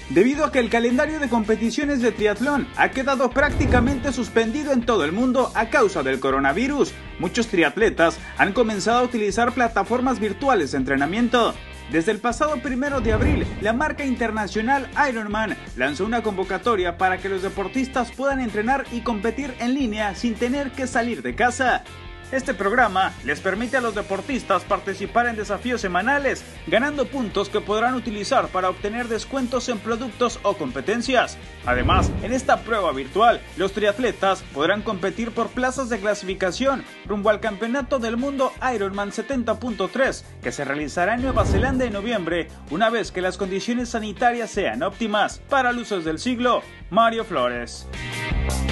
Debido a que el calendario de competiciones de triatlón ha quedado prácticamente suspendido en todo el mundo a causa del coronavirus, muchos triatletas han comenzado a utilizar plataformas virtuales de entrenamiento. Desde el pasado 1 de abril, la marca internacional Ironman lanzó una convocatoria para que los deportistas puedan entrenar y competir en línea sin tener que salir de casa. Este programa les permite a los deportistas participar en desafíos semanales, ganando puntos que podrán utilizar para obtener descuentos en productos o competencias. Además, en esta prueba virtual, los triatletas podrán competir por plazas de clasificación rumbo al Campeonato del Mundo Ironman 70.3, que se realizará en Nueva Zelanda en noviembre, una vez que las condiciones sanitarias sean óptimas. Para Luces del Siglo, Mario Flores.